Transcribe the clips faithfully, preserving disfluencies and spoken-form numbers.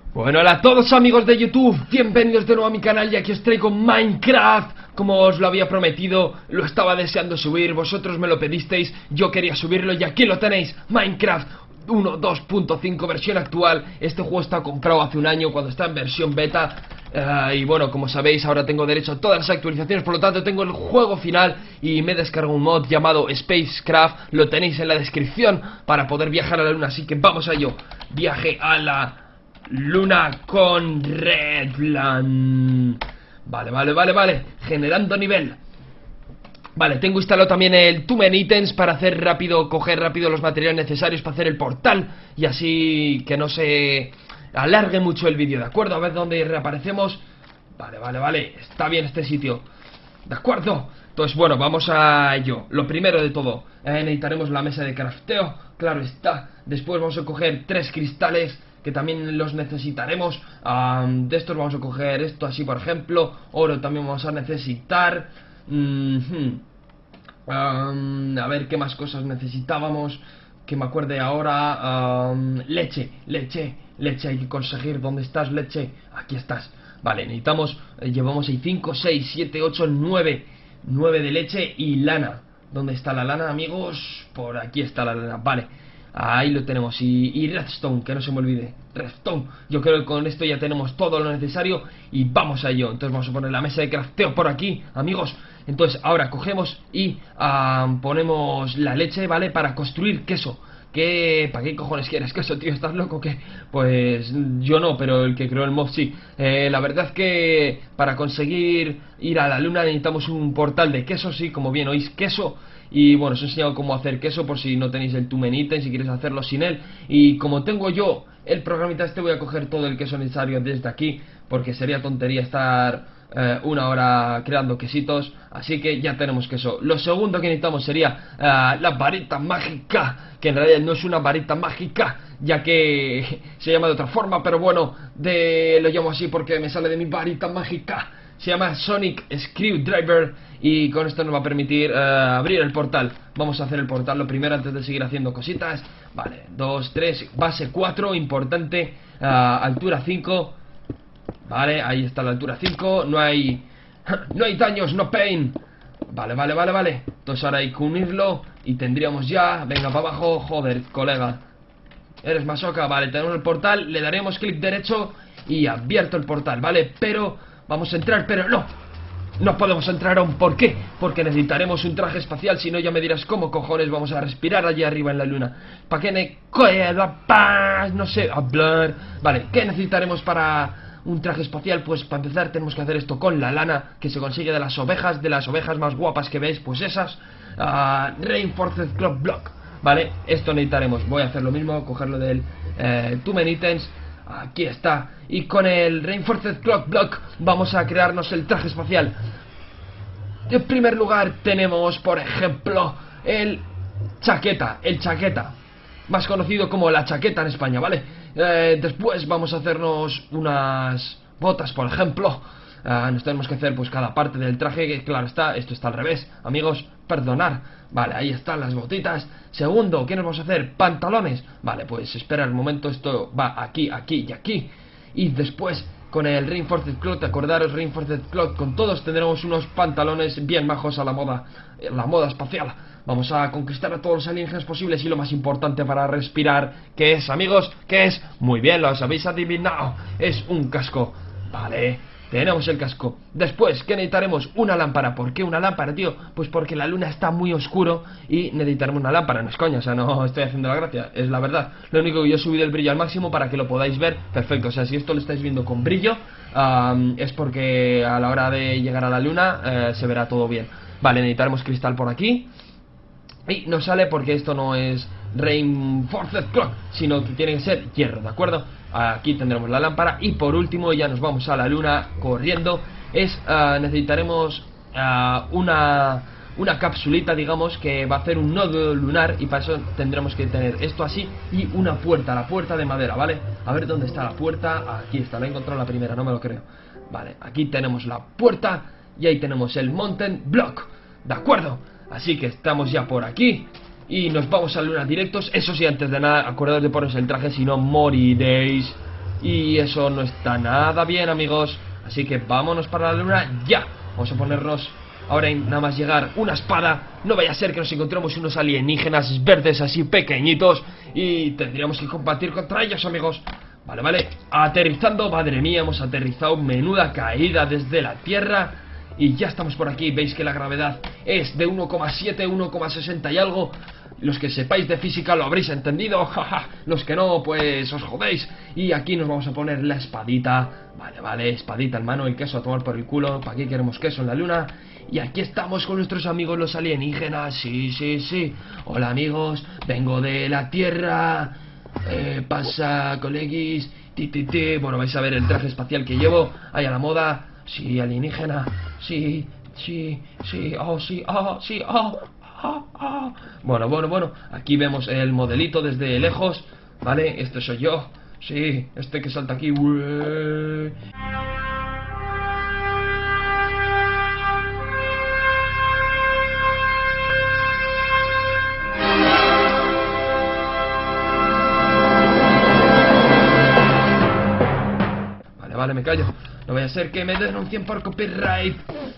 Bueno, hola a todos amigos de YouTube, bienvenidos de nuevo a mi canal y aquí os traigo Minecraft. Como os lo había prometido, lo estaba deseando subir, vosotros me lo pedisteis, yo quería subirlo y aquí lo tenéis, Minecraft uno punto dos punto cinco versión actual. Este juego está comprado hace un año cuando está en versión beta. Uh, y bueno, como sabéis, ahora tengo derecho a todas las actualizaciones, por lo tanto tengo el juego final y me descargo un mod llamado Spacecraft. Lo tenéis en la descripción para poder viajar a la luna, así que vamos a ello. Viaje a la luna con Redland. Vale, vale, vale, vale. Generando nivel. Vale, tengo instalado también el Too Many Items para hacer rápido, coger rápido los materiales necesarios para hacer el portal y así que no se alargue mucho el vídeo, ¿de acuerdo? A ver dónde reaparecemos. Vale, vale, vale, está bien este sitio. ¿De acuerdo? Entonces, bueno, vamos a ello. Lo primero de todo, eh, necesitaremos la mesa de crafteo, claro está. Después vamos a coger tres cristales, que también los necesitaremos. um, De estos vamos a coger esto así, por ejemplo. Oro también vamos a necesitar. mm-hmm. um, A ver qué más cosas necesitábamos, que me acuerde ahora. um, Leche, leche, leche, hay que conseguir. ¿Dónde estás, leche? Aquí estás. Vale, necesitamos, eh, llevamos ahí cinco, seis, siete, ocho, nueve nueve de leche y lana. ¿Dónde está la lana, amigos? Por aquí está la lana, vale. Ahí lo tenemos, y, y redstone, que no se me olvide, redstone. Yo creo que con esto ya tenemos todo lo necesario y vamos a ello. Entonces vamos a poner la mesa de crafteo por aquí, amigos. Entonces ahora cogemos y uh, ponemos la leche, ¿vale? Para construir queso. ¿Qué? ¿Para qué cojones quieres queso, tío? ¿Estás loco? ¿Qué? Pues yo no, pero el que creó el mod sí. eh, La verdad que para conseguir ir a la luna necesitamos un portal de queso, sí, como bien oís, queso. Y bueno, os he enseñado cómo hacer queso por si no tenéis el Too Many Items, si quieres hacerlo sin él. Y como tengo yo el programita este, voy a coger todo el queso necesario desde aquí, porque sería tontería estar eh, una hora creando quesitos. Así que ya tenemos queso. Lo segundo que necesitamos sería uh, la varita mágica, que en realidad no es una varita mágica, ya que se llama de otra forma, pero bueno, de, lo llamo así porque me sale de mi varita mágica. Se llama Sonic Screwdriver y con esto nos va a permitir uh, abrir el portal. Vamos a hacer el portal lo primero antes de seguir haciendo cositas. Vale, dos, tres, base cuatro, importante, uh, altura cinco. Vale, ahí está la altura cinco. No hay no hay daños, no pain. Vale, vale, vale, vale. Entonces ahora hay que unirlo y tendríamos ya. Venga, para abajo, joder, colega, eres masoca. Vale, tenemos el portal, le daremos clic derecho y abierto el portal, vale. Pero vamos a entrar, pero no No podemos entrar aún, ¿por qué? Porque necesitaremos un traje espacial, si no ya me dirás cómo cojones vamos a respirar allí arriba en la luna. ¿Para qué me queda paz? No sé, hablar. Vale, ¿qué necesitaremos para un traje espacial? Pues para empezar tenemos que hacer esto con la lana, que se consigue de las ovejas, de las ovejas más guapas que veis, pues esas. uh, Reinforced Clock Block. Vale, esto necesitaremos. Voy a hacer lo mismo, cogerlo del eh, Too Many Items. Aquí está. Y con el Reinforced Clock Block vamos a crearnos el traje espacial. En primer lugar tenemos, por ejemplo, el chaqueta. El chaqueta, más conocido como la chaqueta en España, ¿vale? Eh, después vamos a hacernos unas botas, por ejemplo. Uh, nos tenemos que hacer pues cada parte del traje, que claro está, esto está al revés, amigos, perdonar. Vale, ahí están las botitas. Segundo, ¿qué nos vamos a hacer? Pantalones. Vale, pues espera el momento, esto va aquí, aquí y aquí. Y después con el Reinforced Cloth, acordaros, Reinforced Cloth, con todos tendremos unos pantalones bien majos a la moda, la moda espacial. Vamos a conquistar a todos los alienígenas posibles y lo más importante para respirar, ¿qué es, amigos? ¿Qué es? Muy bien, lo habéis adivinado, es un casco. Vale, tenemos el casco. Después, ¿qué necesitaremos? Una lámpara. ¿Por qué una lámpara, tío? Pues porque la luna está muy oscuro y necesitaremos una lámpara. No es coña, o sea, no estoy haciendo la gracia, es la verdad. Lo único que yo he subido el brillo al máximo para que lo podáis ver. Perfecto, o sea, si esto lo estáis viendo con brillo, um, es porque a la hora de llegar a la luna uh, se verá todo bien. Vale, necesitaremos cristal por aquí. Y no sale porque esto no es Reinforced Clock, sino que tiene que ser hierro, ¿de acuerdo? Aquí tendremos la lámpara. Y por último, ya nos vamos a la luna corriendo. Es, uh, necesitaremos uh, una, una capsulita, digamos, que va a hacer un nodo lunar. Y para eso tendremos que tener esto así y una puerta, la puerta de madera, ¿vale? A ver dónde está la puerta. Aquí está, la he encontrado la primera, no me lo creo. Vale, aquí tenemos la puerta y ahí tenemos el Mountain Block, ¿de acuerdo? Así que estamos ya por aquí y nos vamos a la luna directos. Eso sí, antes de nada, acordaos de poneros el traje, si no moriréis. y eso no está nada bien, amigos. Así que vámonos para la luna ya. Vamos a ponernos ahora en nada más llegar una espada. No vaya a ser que nos encontremos unos alienígenas verdes así pequeñitos y tendríamos que combatir contra ellos, amigos. Vale, vale, aterrizando, madre mía, hemos aterrizado, menuda caída desde la Tierra. Y ya estamos por aquí, veis que la gravedad es de uno coma siete, uno coma sesenta y algo. Los que sepáis de física lo habréis entendido, jaja. Los que no, pues os jodéis. Y aquí nos vamos a poner la espadita. Vale, vale, espadita en mano, el queso a tomar por el culo. ¿Para qué queremos queso en la luna? Y aquí estamos con nuestros amigos los alienígenas. Sí, sí, sí. Hola amigos, vengo de la Tierra. Eh, pasa, coleguis. Ti, ti, ti. Bueno, vais a ver el traje espacial que llevo. Ahí a la moda. Sí, alienígena. Sí, sí, sí. Oh, sí, oh, sí, oh. Ah, ah. Bueno, bueno, bueno, aquí vemos el modelito desde lejos, ¿vale? Este soy yo, sí, este que salta aquí. Vale, vale, me callo. No vaya a ser que me denuncien por copyright.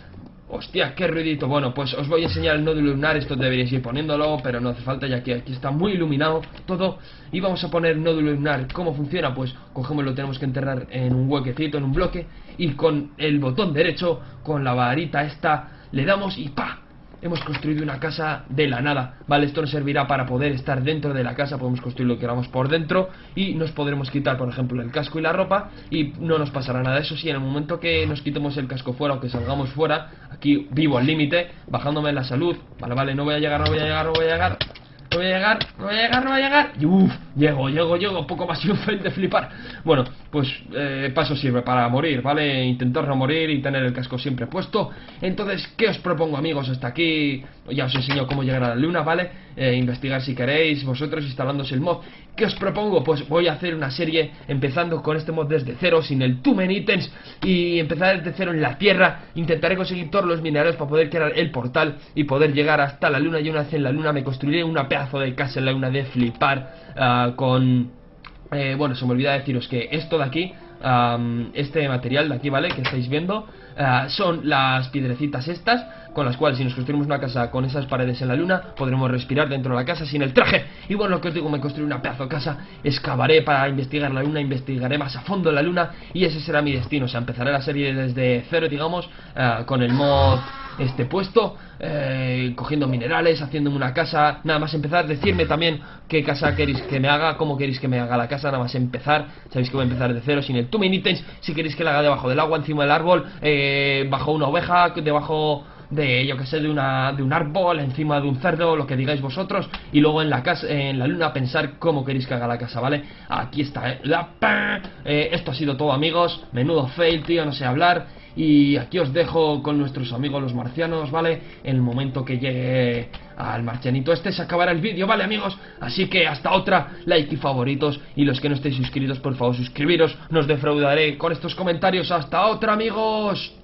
Hostia, qué ruidito. Bueno, pues os voy a enseñar el nódulo lunar. Esto deberíais ir poniéndolo, pero no hace falta, ya que aquí está muy iluminado todo. Y vamos a poner nódulo lunar. ¿Cómo funciona? Pues cogemos, lo tenemos que enterrar en un huequecito, en un bloque, y con el botón derecho, con la varita esta, le damos y ¡pa! Hemos construido una casa de la nada, ¿vale? Esto nos servirá para poder estar dentro de la casa. Podemos construir lo que queramos por dentro y nos podremos quitar, por ejemplo, el casco y la ropa y no nos pasará nada. Eso sí, en el momento que nos quitemos el casco fuera o que salgamos fuera, aquí vivo al límite, bajándome la salud. Vale, vale, no voy a llegar, no voy a llegar, no voy a llegar. No voy a llegar, no voy a llegar, no voy a llegar. Y uff, llego, llego, llego. Poco más y un fail de flipar. Bueno, pues eh, paso sirve para morir, ¿vale? Intentar no morir y tener el casco siempre puesto. Entonces, ¿qué os propongo, amigos? Hasta aquí ya os enseño cómo llegar a la luna, ¿vale? Eh, investigar si queréis, vosotros instalándose el mod. ¿Qué os propongo? Pues voy a hacer una serie empezando con este mod desde cero, sin el Too Many Items, y empezar desde cero en la Tierra. Intentaré conseguir todos los minerales para poder crear el portal y poder llegar hasta la luna. Y una vez en la luna me construiré una pedazo de casa en la luna de flipar, uh, con... Eh, bueno, se me olvida deciros que esto de aquí, um, este material de aquí, ¿vale? Que estáis viendo, uh, son las piedrecitas estas, con las cuales si nos construimos una casa con esas paredes en la luna, podremos respirar dentro de la casa sin el traje. Y bueno, lo que os digo, me construiré una pedazo de casa, excavaré para investigar la luna, investigaré más a fondo la luna, y ese será mi destino. O sea, empezaré la serie desde cero, digamos, uh, con el mod este puesto, eh, cogiendo minerales, haciéndome una casa. Nada más empezar, decirme también qué casa queréis que me haga, cómo queréis que me haga la casa. Nada más empezar, sabéis que voy a empezar de cero sin el Too Many Items. Si queréis que la haga debajo del agua, encima del árbol, eh, bajo una oveja, debajo de, yo que sé, de una de un árbol, encima de un cerdo, lo que digáis vosotros. Y luego en la casa, en la luna, pensar cómo queréis que haga la casa, ¿vale? Aquí está, ¿eh? La eh, esto ha sido todo, amigos. Menudo fail, tío, no sé hablar. Y aquí os dejo con nuestros amigos los marcianos, ¿vale? En el momento que llegue al marcianito este se acabará el vídeo, ¿vale, amigos? Así que hasta otra, like y favoritos. Y los que no estéis suscritos, por favor suscribiros. No os defraudaré con estos comentarios. Hasta otra, amigos.